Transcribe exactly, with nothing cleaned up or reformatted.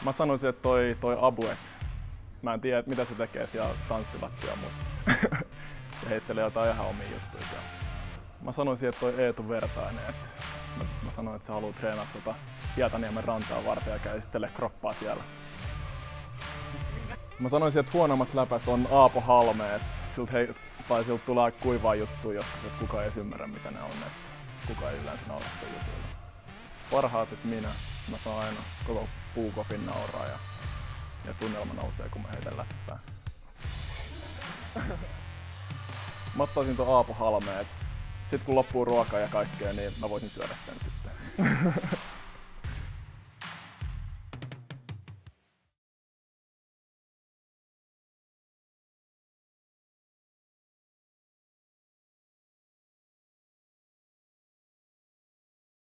Mä sanoisin, että toi, toi Abuet, mä en tiedä mitä se tekee siellä tanssilattia, mutta se heittelee jotain ihan omia juttuja siellä. Mä sanoisin, että toi Eetu Vertainen, että mä, mä sanoin, että se haluaa treenata tota Hietaniemen rantaa varten ja käy esittelee kroppaa siellä. Mä sanoisin, että huonommat läpät on Aapo Halme, että siltä, hei, tai siltä tulee kuivaa juttuja joskus, että kukaan ei ymmärrä mitä ne on, että kukaan ei yleensä naura sen jutuilla. Parhaat, että minä, mä saan aina koko puukopin nauraa ja, ja tunnelma nousee, kun mä heitän läppää. Mä ottaisin tuon Aapo Halmeen, että sit kun loppuu ruokaa ja kaikkea, niin mä voisin syödä sen sitten.